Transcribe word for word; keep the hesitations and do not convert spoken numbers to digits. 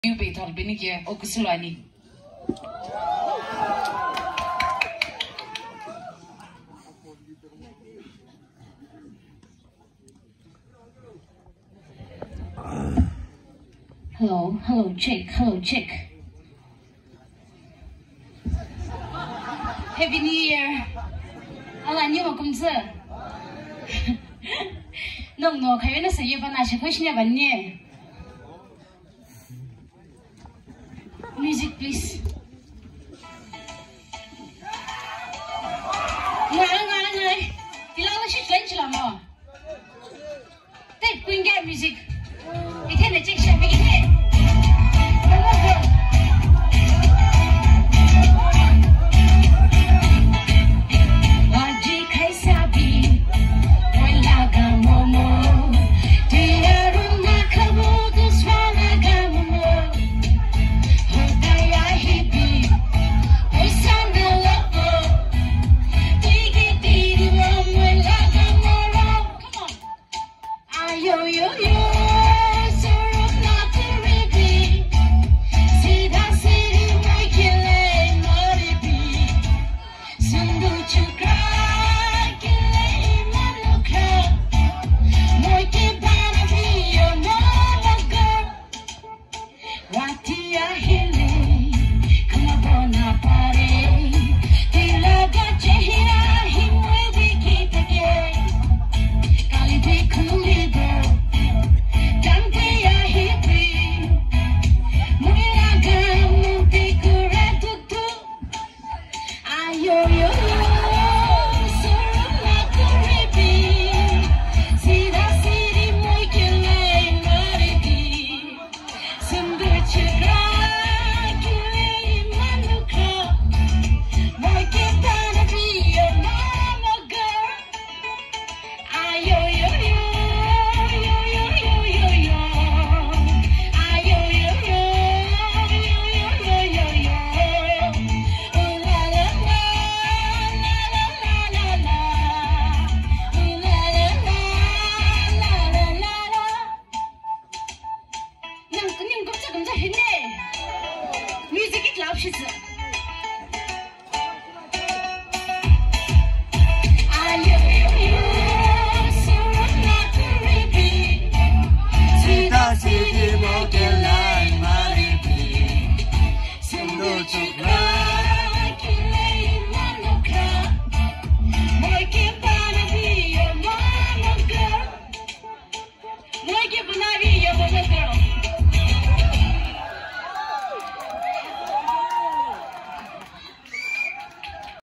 You be told Benny Okusulani. Hello, hello, check, hello, check. Happy New Year. Allah,你我工资。弄弄，开源的十月份那些快新年半年。Music, please. 我来我来我来，你老是转去了吗？对，不应该 music。一天的精神每天。 See